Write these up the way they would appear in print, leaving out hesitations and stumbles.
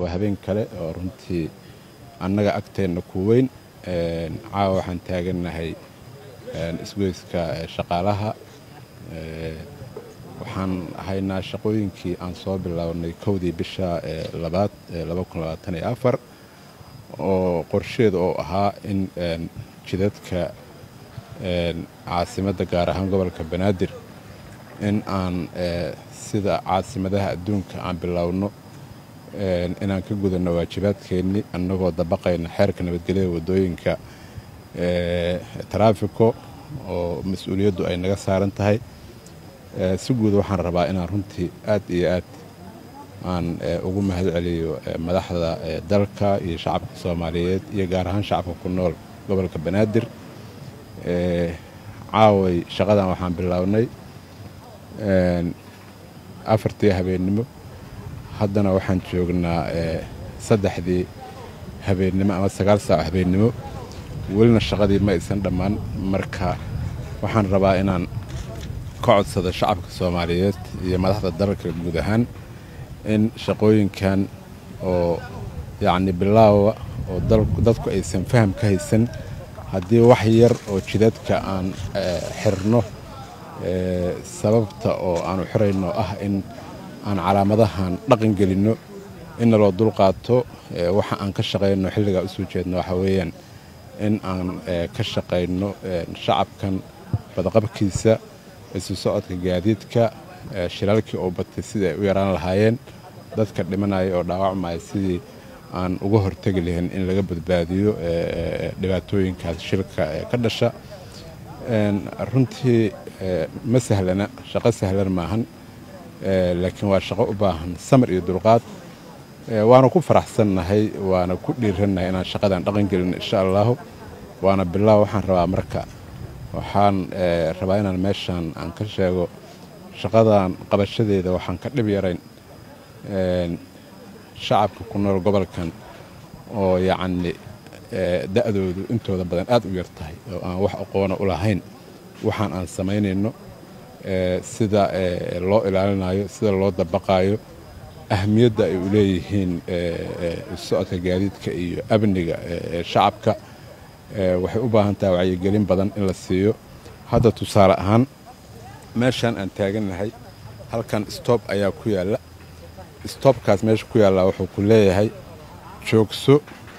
habeen kale oo runtii annaga agteena ku weyn caawa waxaan taaganahay isgoyska shaqaalaha waxaan haynaa shaqooyinkii aan soo bilownay kowdii bisha labaad 2024 oo qorsheedu oo ahaa in jidadka caasimadda gaar ahaan gobolka Banaadir in aan sida caasimadaha adduunka aan bilowno inaan ka gudano waajibaadkeennii annagoo dabaqayna xeerka nabadgelyada wadooyinka taraafiko oo mas'uuliyaddu ay naga saaran tahay si guud waxaan rabaa inaan runtii aad iyo aad aan ugu mahadceliyo madaxda dalka iyo shacabka Soomaaliyeed iyo gaar ahaan shacabka ku nool gobolka Banaadir caaway shaqadan waxaan bilownay afartii habeenimo haddana waxaan joognaa saddexdii habeenimo ama 9 saac habeenimo welina shaqadii ma aysan dhammaan marka waxaan rabaa inaan ka codsado shacabka Soomaaliyeed iyo madaxda dalka guud ahaan in shaqooyinkan oo yacni bilaawa oo dadku aysan faham ka haysan haddii wax yar oo jidadka aan xirno sababta oo aan u xirayno ah in aan calaamadahan dhaqan gelino in loo dul qaato waxa aan ka shaqeyno xilliga u soo jeedno waxa weeyaan in aan ka shaqeyno shacabkan badqabkiisa isu socodka gaadiidka shiralkii oo batay sida ay u yaraan lahaayeen dadka dhimanaya oo dhaawacmaya sidii aan uga hortagi lahayn in laga badbaadiyo dhibaatooyinkaas shilka ka dhasha runtii ma sahlana shaqo sahlan maahan laakiin waa shaqo u baahan samir iyo dulqaad waana ku faraxsannahay waana ku dhiiranahay inaan shaqadan dhaqan gelin insha Allah waana bilaa waxaan rabaa marka waxaan rabaa inaan meeshan aan ka sheego shaqadan qabashadeeda waxaan ka dhib yarayn shacabka ku nool gobolkan oo yacni da'doodu intooda badan aad u yar tahay oo aan wax aqoon u lahayn waxaan aan sameynayno sida loo ilaalinayo sida loo dabaqayo ahmiyadda ay u leeyihiin socodka gaadiidka iyo amniga shacabka waxay u baahan tahay wacyigelin badan in la siiyo hadda tusaale ahaan meeshan aan taaganahay halkan stop ayaa ku yaala stopkaas meesha ku yaala wuxuu ku leeyahay joogso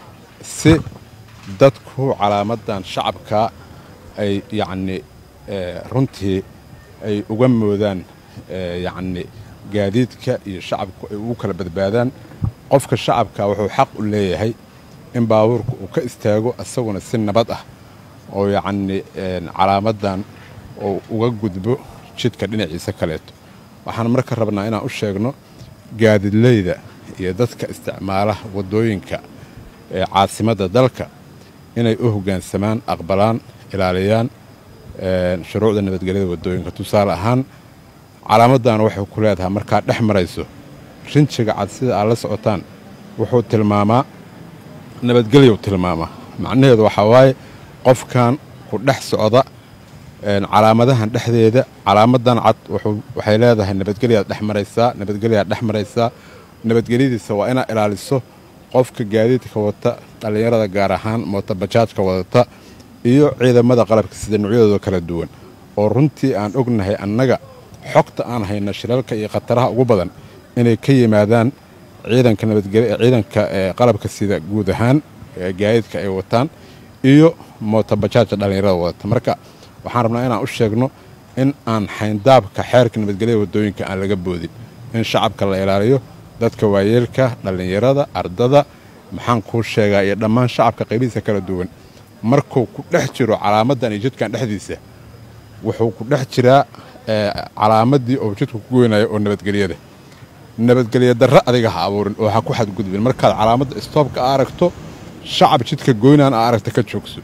si dadku calaamadan shacabka ay yacni runtii ay uga moodaan yacni gaadiidka iyo shacabku ay ugu kala badbaadaan qofka shacabka wuxuu xaq u leeyahay in baabuurku uu ka istaago asaguna si nabad ah oo yacni calaamadan oo uga gudbo jidka dhinaciisa kaleeto waxaan marka rabnaa inaan u sheegno gaadiidleyda iyo dadka isticmaala wadooyinka caasimadda dalka inay u hoggaansamaan aqbalaan ilaaliyaan shuruucda nabadgelyada wadooyinka tusaale ahaan calaamadan waxay ku leedahay markaa dhex marayso rinjiga cad sida aad la socotaan wuxuu tilmaamaa nabadgelyo tilmaamaa macnaheedu waxa waaye qofkan ku dhex socda calaamadahan dhexdeeda calaamadan cad waxay leedahay nabadgelyaad dhex maraysaa nabadgelyadiisa waa inaa ilaaliso qofka gaadiidka wata dhalinyarada gaar ahaan mootobajaajka wadata iyo ciidamada qalabka sida noocyadooda kala duwan oo runtii aan ognahay annaga xogta aan hayna shiralka iyo khataraha ugu badan inay ka yimaadaan ciidanka nabadgelyo ciidanka qalabka sida guud ahaan gaadiidka ay wataan iyo mootobajaajka dhalinyarada wadata marka waxaan rabnaa inaan u sheegno in aan xayndaabka xeerka nabadgelyada wadooyinka aan laga boodin in shacabka la ilaaliyo dadka waayeelka dhalinyarada ardada maxaan kuu sheegaa iyo dhammaan shacabka qaybihiisa kala duwan markuu ku dhex jiro calaamadan iyo jidkan dhexdiisa wuxuu ku dhex jiraa calaamadii oo jidku ku goynayo oo nabadgelyo darro adiga ha abuurin oo ha ku xadgudbin markaad calaamadda stoopka aragto shacab jidka goynaan aragta ka joogso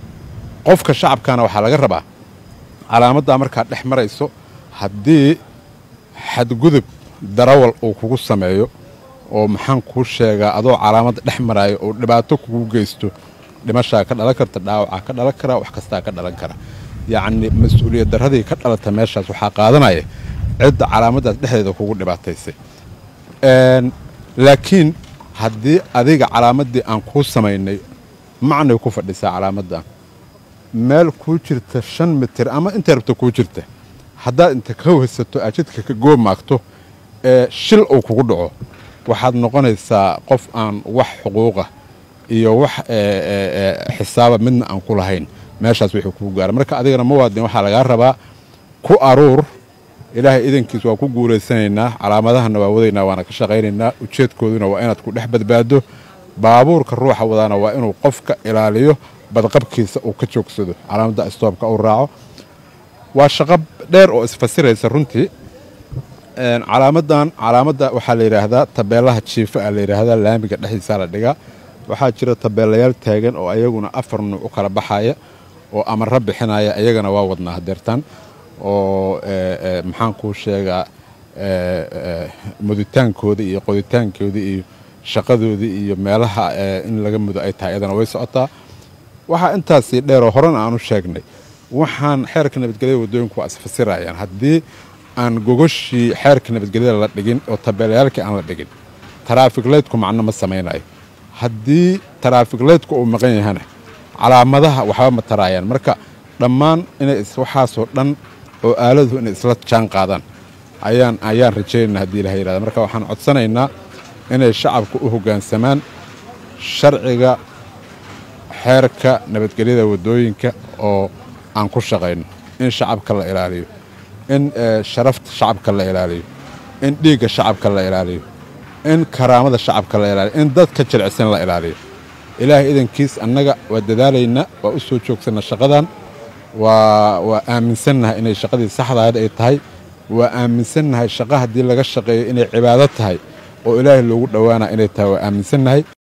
qofka shacabkana waxaa laga rabaa calaamadda markaad dhex marayso haddii xadgudub darawal uu kugu sameeyo oo maxaan kuu sheegaa adoo calaamadda dhex maraayo oo dhibaato kugu geysto dhimashaa ka dhalan karta dhaawacaa ka dhalan kara wax kastaa ka dhalan kara yacni mas-uuliyad darradii ka dhalata meeshaas waxaa qaadanaya cidda calaamaddaas dhexdeeda kugu dhibaataysay laakiin haddii adiga calaamadii aan kuu samaynay macnay ku fadhisaa calaamadan meel kuu jirta 5 mitir ama inta rabta kuu jirta haddaad inta ka weysato aad jidka ka goomaagto shil uu kugu dhaco waxaad noqonaysaa qof aan wax xuquuqa iyo wax xisaaba midna aan ku lahayn meeshaas wixii kugu gaara marka adigana muwaadin waxaa lagaa rabaa ku aruur ilaahay idankiis waa ku guulaysanaynaa calaamadahana waa wadaynaa waana ka shaqaynaynaa ujeedkooduna waa inaad ku dhex badbaado baabuurka ruuxa wadaana waa inuu qofka ilaaliyo badqabkiisa uu ka joogsado calaamadda istoobka uu raaco waa shaqo dheer oo isfasiraysa runtii calaamadda waxaa la yidhaahdaa tabeelaha jiifa la yidhaahdaa laamiga dhexdiisa la dhigaa waxaa jira tabeelayaal taagan oo ayaguna 4 nuuc u kala baxaya oo amarro bixinaya ayagana waa wadnaa hadeertaan oo maxaan kuu sheegaa muditaankoodii iyo qoditaankoodii iyo shaqadoodii iyo meelaha in laga mudo ay tahay iyadana way socotaa waxaa intaasii dheeroo horena aanu sheegnay waxaan xeerka nabadgelyada waddooyinku waa isfasirayaan haddii aan gogoshii xeerka nabadgelyada la dhigin oo tabeelayaalkii aan la dhigin taraafik leydku macno ma samaynayo haddii taraafik leydku uu maqan yahana calaamadaha waxba ma taraayaan marka dhammaan inay waxaasoo dhan oo aaladu inay isla jaan qaadaan ayaan rajaynaynaa haddii ilaha yidhahda marka waxaan codsanaynaa inay shacabku u hoggaansamaan sharciga xeerka nabadgelyada waddooyinka oo aan ku shaqayno in shacabka la ilaaliyo in sharafta shacabka la ilaaliyo in dhiigga shacabka la ilaaliyo in karaamada shacabka la ilaaliyo in dadka jilicsan la ilaaliyo ilaahay idankiis annaga waa dadaalaynaa waa u soo joogsanaa shaqadan waa aaminsannahay inay shaqadii saxdahayd ay tahay waa aaminsannahay shaqa haddii laga shaqeeyo inay cibaado tahay oo ilaahay loogu dhowaana inay tahay waa aaminsannahay